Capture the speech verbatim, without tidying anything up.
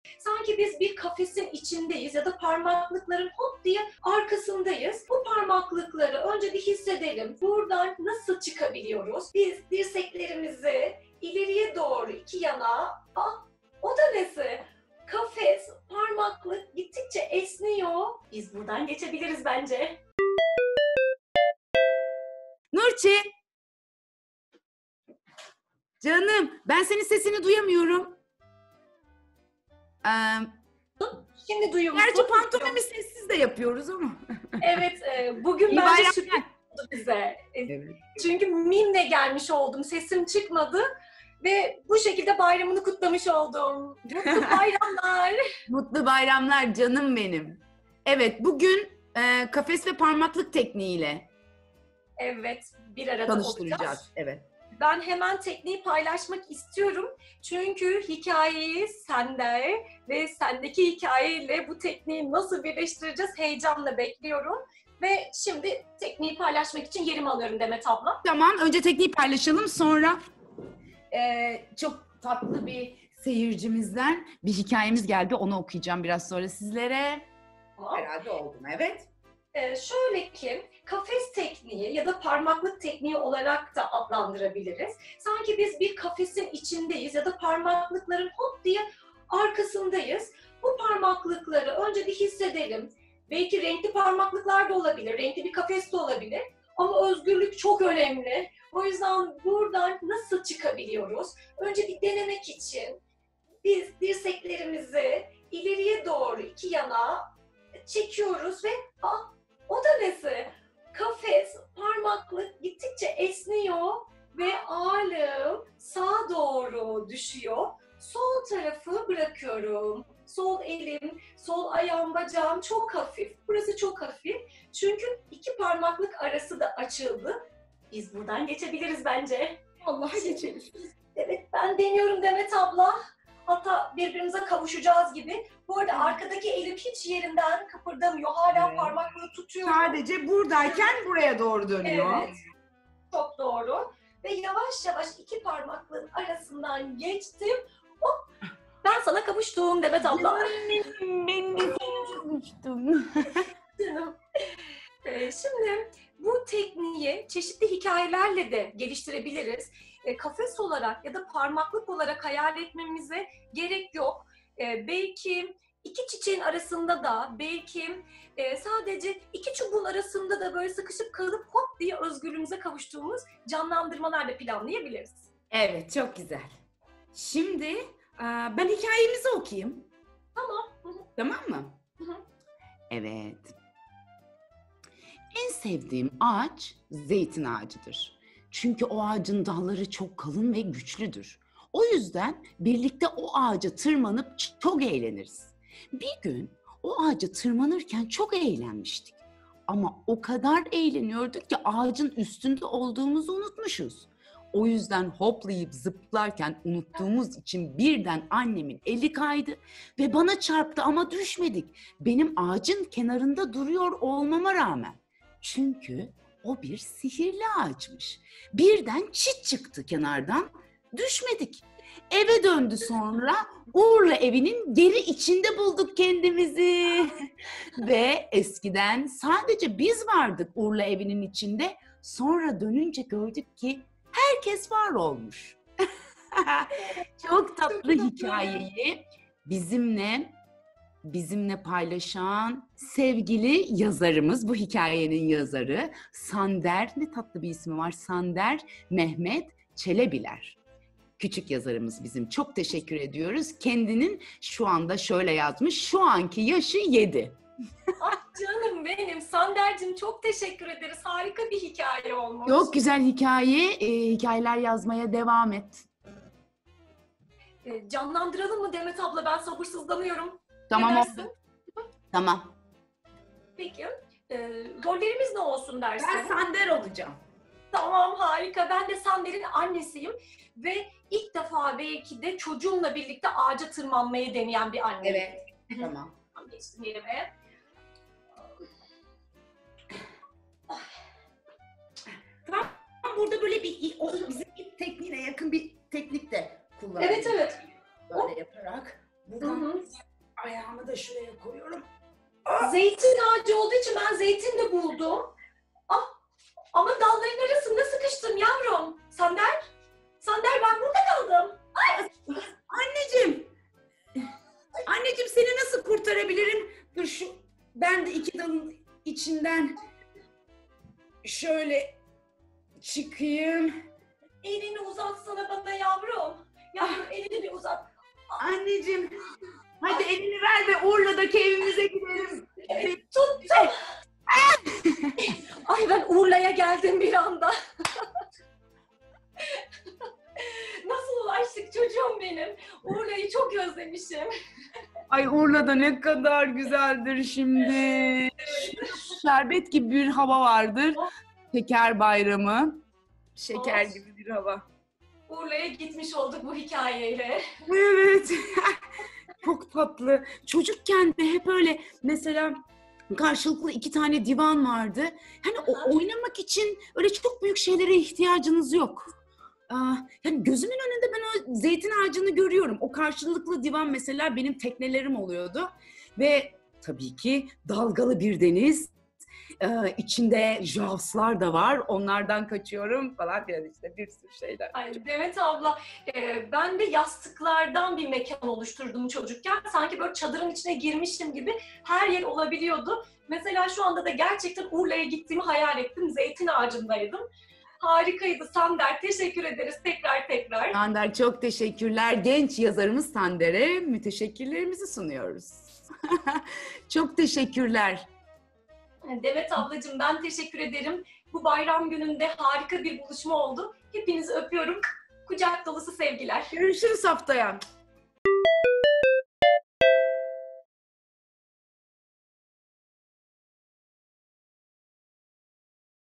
Sanki biz bir kafesin içindeyiz ya da parmaklıkların hop diye arkasındayız. Bu parmaklıkları önce bir hissedelim. Buradan nasıl çıkabiliyoruz? Biz dirseklerimizi ileriye doğru iki yana... Ah, o da nesi? Kafes, parmaklık gittikçe esniyor. Biz buradan geçebiliriz bence. Nurçin! Canım, ben senin sesini duyamıyorum. Ee, Şimdi duyuyor musun? gerçi pantomimi sessiz de yapıyoruz ama. Evet, e, bugün İyi bence bayramlar. sürpriz oldu bize. E, Evet. Çünkü mimle gelmiş oldum, sesim çıkmadı. Ve bu şekilde bayramını kutlamış oldum. Mutlu bayramlar. Mutlu bayramlar canım benim. Evet, bugün e, kafes ve parmaklık tekniğiyle Evet, bir arada tanıştıracağız. olacağız. Evet. Ben hemen tekniği paylaşmak istiyorum. Çünkü hikayeyi sende ve sendeki hikayeyle bu tekniği nasıl birleştireceğiz heyecanla bekliyorum. Ve şimdi tekniği paylaşmak için yerimi alıyorum Demet abla. Tamam, önce tekniği paylaşalım, sonra e, çok tatlı bir seyircimizden bir hikayemiz geldi. Onu okuyacağım biraz sonra sizlere. Tamam. Herhalde oldum, evet. Ee, şöyle ki, kafes tekniği ya da parmaklık tekniği olarak da adlandırabiliriz. Sanki biz bir kafesin içindeyiz ya da parmaklıkların hop diye arkasındayız. Bu parmaklıkları önce bir hissedelim. Belki renkli parmaklıklar da olabilir, renkli bir kafes de olabilir. Ama özgürlük çok önemli. O yüzden buradan nasıl çıkabiliyoruz? Önce bir denemek için biz dirseklerimizi ileriye doğru iki yana çekiyoruz ve ah, o da nesi? Kafes, parmaklık gittikçe esniyor ve ağırlığım sağa doğru düşüyor. Sol tarafı bırakıyorum. Sol elim, sol ayağım, bacağım çok hafif. Burası çok hafif. Çünkü iki parmaklık arası da açıldı. Biz buradan geçebiliriz bence. Allah geçelim. Evet, ben deniyorum Demet abla. Hatta birbirimize kavuşacağız gibi. Bu arada arkadaki elim hiç yerinden kıpırdamıyor. Hala Evet. parmaklığı tutuyor. Sadece buradayken buraya doğru dönüyor. Evet, çok doğru. Ve yavaş yavaş iki parmaklığın arasından geçtim. Hop, ben sana kavuştum Demet abla. Ben de konuşmuştum. Canım. Ee, Şimdi bu tekniği çeşitli hikayelerle de geliştirebiliriz. E, kafes olarak ya da parmaklık olarak hayal etmemize gerek yok. E, belki iki çiçeğin arasında da, belki e, sadece iki çubuğun arasında da böyle sıkışıp kalıp hop diye özgürlüğümüze kavuştuğumuz canlandırmalar da planlayabiliriz. Evet, çok güzel. Şimdi aa, ben hikayemizi okuyayım. Tamam. Hı hı. Tamam mı? Hı hı. Evet. En sevdiğim ağaç zeytin ağacıdır. Çünkü o ağacın dalları çok kalın ve güçlüdür. O yüzden birlikte o ağaca tırmanıp çok eğleniriz. Bir gün o ağaca tırmanırken çok eğlenmiştik. Ama o kadar eğleniyorduk ki ağacın üstünde olduğumuzu unutmuşuz. O yüzden hoplayıp zıplarken unuttuğumuz için birden annemin eli kaydı ve bana çarptı ama düşmedik. Benim ağacın kenarında duruyor olmama rağmen. Çünkü o bir sihirli ağaçmış. Birden çit çıktı kenardan, düşmedik. Eve döndü sonra, Uğur'la evinin geri içinde bulduk kendimizi. Ve eskiden sadece biz vardık Uğur'la evinin içinde. Sonra dönünce gördük ki herkes var olmuş. Çok tatlı hikayeyi bizimle bizimle paylaşan sevgili yazarımız, bu hikayenin yazarı Sander, ne tatlı bir ismi var, Sander Mehmet Çelebiler. Küçük yazarımız bizim. Çok teşekkür ediyoruz. Kendinin şu anda şöyle yazmış, şu anki yaşı yedi. Ah canım benim, Sander'cim çok teşekkür ederiz. Harika bir hikaye olmuş. Çok güzel hikaye, e, hikayeler yazmaya devam et. E, canlandıralım mı Demet abla? Ben sabırsızlanıyorum. Tamam Ne oldu. dersin? Tamam. Peki. E, rollerimiz ne olsun dersin? Ben Sander olacağım. Tamam, harika. Ben de Sander'in annesiyim. Ve ilk defa belki de çocuğumla birlikte ağaca tırmanmayı deneyen bir anne. Evet. Tamam. Tamam, geçtim yerime. Tamam. Burada böyle bir o bizim ip tekniğine yakın bir teknik de kullanıyoruz. Evet, evet. Böyle yaparak Buradan hı. ayağımı da şuraya koyuyorum. Zeytin ağacı olduğu için ben zeytin de buldum. Ah, ama dalların arasında sıkıştım yavrum. Sander, Sander ben burada kaldım. Anneciğim, anneciğim seni nasıl kurtarabilirim? Dur şu, ben de iki dalın içinden şöyle çıkayım. Elini uzatsana bana yavrum. Yavrum elini bir uzat. Anneciğim, hadi elini ver ve Urla'daki evimize gidelim. Tuttum. Ay ben Urla'ya geldim bir anda. Nasıl ulaştık çocuğum benim? Urla'yı çok özlemişim. Ay Urla'da ne kadar güzeldir şimdi. Şerbet gibi bir hava vardır. Şeker bayramı. Şeker Of. gibi bir hava. Urla'ya gitmiş olduk bu hikayeyle. Evet. Çok tatlı. Çocukken de hep öyle mesela karşılıklı iki tane divan vardı. Hani o oynamak için öyle çok büyük şeylere ihtiyacınız yok. Aa, yani gözümün önünde ben o zeytin ağacını görüyorum. O karşılıklı divan mesela benim teknelerim oluyordu. Ve tabii ki dalgalı bir deniz. Ee, içinde javslar da var. Onlardan kaçıyorum falan filan işte bir sürü şeyler. Ay Demet abla, e, ben de yastıklardan bir mekan oluşturdum çocukken. Sanki böyle çadırın içine girmişim gibi her yer olabiliyordu. Mesela şu anda da gerçekten Urla'ya gittiğimi hayal ettim. Zeytin ağacındaydım. Harikaydı Sander. Teşekkür ederiz tekrar tekrar. Sander çok teşekkürler. Genç yazarımız Sander'e müteşekkirlerimizi sunuyoruz. Çok teşekkürler. Demet ablacığım ben teşekkür ederim. Bu bayram gününde harika bir buluşma oldu. Hepinizi öpüyorum. Kucak dolusu sevgiler. Görüşürüz haftaya.